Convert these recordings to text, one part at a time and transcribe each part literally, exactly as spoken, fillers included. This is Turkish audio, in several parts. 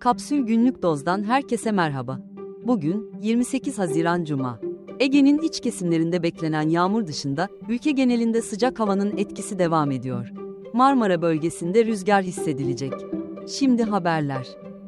Kapsül Günlük Doz'dan herkese merhaba. Bugün, yirmi sekiz Haziran Cuma. Ege'nin iç kesimlerinde beklenen yağmur dışında, ülke genelinde sıcak havanın etkisi devam ediyor. Marmara bölgesinde rüzgar hissedilecek. Şimdi haberler.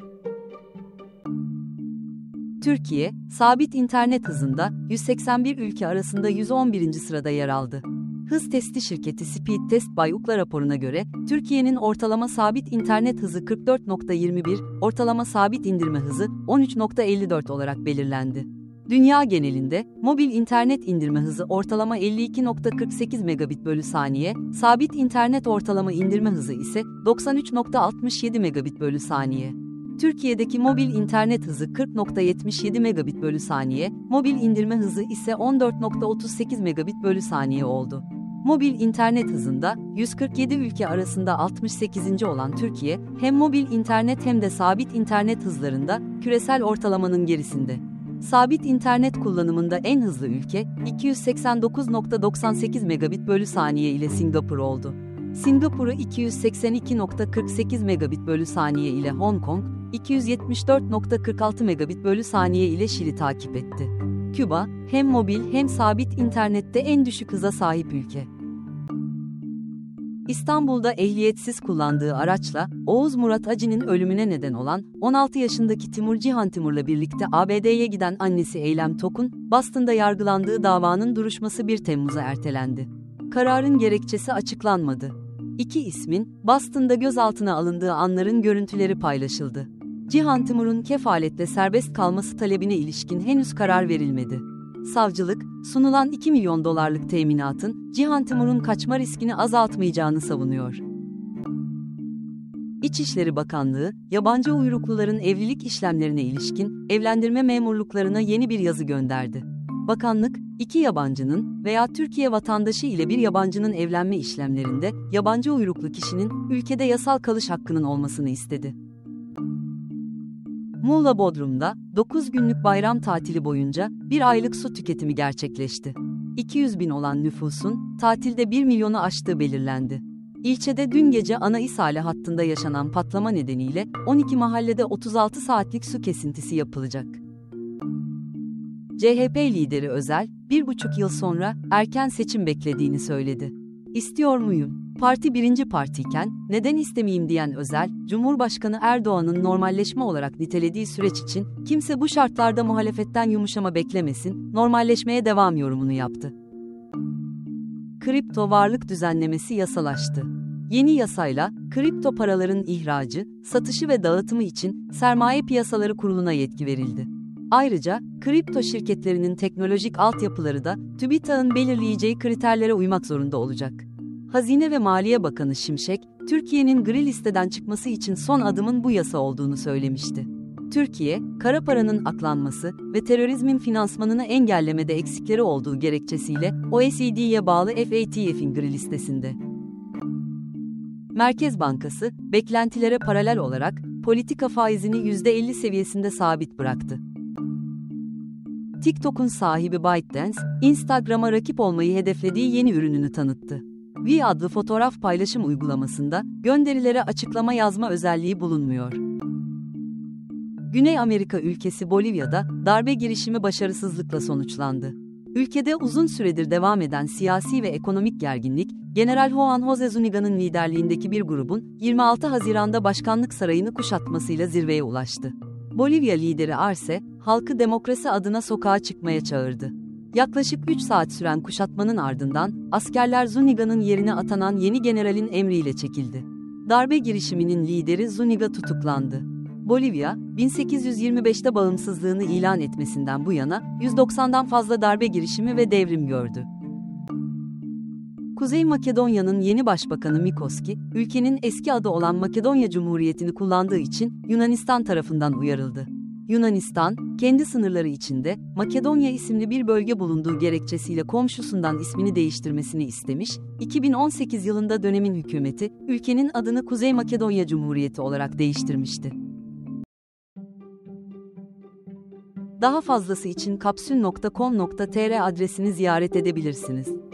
Türkiye, sabit internet hızında, yüz seksen bir ülke arasında yüz on birinci sırada yer aldı. Hız testi şirketi Speed Test by Ookla raporuna göre, Türkiye'nin ortalama sabit internet hızı kırk dört nokta yirmi bir, ortalama sabit indirme hızı on üç nokta elli dört olarak belirlendi. Dünya genelinde, mobil internet indirme hızı ortalama elli iki nokta kırk sekiz megabit bölü saniye, sabit internet ortalama indirme hızı ise doksan üç nokta altmış yedi megabit bölü saniye. Türkiye'deki mobil internet hızı kırk nokta yetmiş yedi megabit bölü saniye, mobil indirme hızı ise on dört nokta otuz sekiz megabit bölü saniye oldu. Mobil internet hızında, yüz kırk yedi ülke arasında altmış sekizinci olan Türkiye, hem mobil internet hem de sabit internet hızlarında, küresel ortalamanın gerisinde. Sabit internet kullanımında en hızlı ülke, iki yüz seksen dokuz nokta doksan sekiz megabit bölü saniye ile Singapur oldu. Singapur'u iki yüz seksen iki nokta kırk sekiz megabit bölü saniye ile Hong Kong, iki yüz yetmiş dört nokta kırk altı megabit bölü saniye ile Şili takip etti. Küba, hem mobil hem sabit internette en düşük hıza sahip ülke. İstanbul'da ehliyetsiz kullandığı araçla, Oğuz Murat Acı'nın ölümüne neden olan, on altı yaşındaki Timur Cihan Timur'la birlikte A B D'ye giden annesi Eylem Tokun, Boston'da yargılandığı davanın duruşması bir Temmuz'a ertelendi. Kararın gerekçesi açıklanmadı. İki ismin, Boston'da gözaltına alındığı anların görüntüleri paylaşıldı. Cihan Timur'un kefaletle serbest kalması talebine ilişkin henüz karar verilmedi. Savcılık, sunulan iki milyon dolarlık teminatın, Cihan Timur'un kaçma riskini azaltmayacağını savunuyor. İçişleri Bakanlığı, yabancı uyrukluların evlilik işlemlerine ilişkin, evlendirme memurluklarına yeni bir yazı gönderdi. Bakanlık, iki yabancının veya Türkiye vatandaşı ile bir yabancının evlenme işlemlerinde, yabancı uyruklu kişinin, ülkede yasal kalış hakkının olmasını istedi. Muğla Bodrum'da, dokuz günlük bayram tatili boyunca, bir aylık su tüketimi gerçekleşti. iki yüz bin olan nüfusun, tatilde bir milyonu aştığı belirlendi. İlçede dün gece ana ishale hattında yaşanan patlama nedeniyle, on iki mahallede otuz altı saatlik su kesintisi yapılacak. C H P lideri Özel, bir buçuk yıl sonra, erken seçim beklediğini söyledi. İstiyor muyum? Parti birinci partiyken, neden istemeyeyim diyen Özel, Cumhurbaşkanı Erdoğan'ın normalleşme olarak nitelediği süreç için, kimse bu şartlarda muhalefetten yumuşama beklemesin, normalleşmeye devam yorumunu yaptı. Kripto varlık düzenlemesi yasalaştı. Yeni yasayla, kripto paraların ihracı, satışı ve dağıtımı için, Sermaye Piyasaları Kurulu'na yetki verildi. Ayrıca, kripto şirketlerinin teknolojik altyapıları da, TÜBİTAK'ın belirleyeceği kriterlere uymak zorunda olacak. Hazine ve Maliye Bakanı Şimşek, Türkiye'nin gri listeden çıkması için son adımın bu yasa olduğunu söylemişti. Türkiye, kara paranın aklanması ve terörizmin finansmanını engellemede eksikleri olduğu gerekçesiyle O E C D'ye bağlı F A T F'in gri listesinde. Merkez Bankası, beklentilere paralel olarak, politika faizini yüzde elli seviyesinde sabit bıraktı. TikTok'un sahibi ByteDance, Instagram'a rakip olmayı hedeflediği yeni ürününü tanıttı. V adlı fotoğraf paylaşım uygulamasında, gönderilere açıklama yazma özelliği bulunmuyor. Güney Amerika ülkesi Bolivya'da, darbe girişimi başarısızlıkla sonuçlandı. Ülkede uzun süredir devam eden siyasi ve ekonomik gerginlik, General Juan José Zuniga'nın liderliğindeki bir grubun, yirmi altı Haziran'da başkanlık sarayını kuşatmasıyla zirveye ulaştı. Bolivya lideri Arce, halkı demokrasi adına sokağa çıkmaya çağırdı. Yaklaşık üç saat süren kuşatmanın ardından, askerler Zuniga'nın yerine atanan yeni generalin emriyle çekildi. Darbe girişiminin lideri Zuniga tutuklandı. Bolivya, bin sekiz yüz yirmi beşte bağımsızlığını ilan etmesinden bu yana, yüz doksandan fazla darbe girişimi ve devrim gördü. Kuzey Makedonya'nın yeni başbakanı Mikoski, ülkenin eski adı olan Makedonya Cumhuriyeti'ni kullandığı için Yunanistan tarafından uyarıldı. Yunanistan, kendi sınırları içinde Makedonya isimli bir bölge bulunduğu gerekçesiyle komşusundan ismini değiştirmesini istemiş, iki bin on sekiz yılında dönemin hükümeti, ülkenin adını Kuzey Makedonya Cumhuriyeti olarak değiştirmişti. Daha fazlası için kapsül nokta com nokta tr adresini ziyaret edebilirsiniz.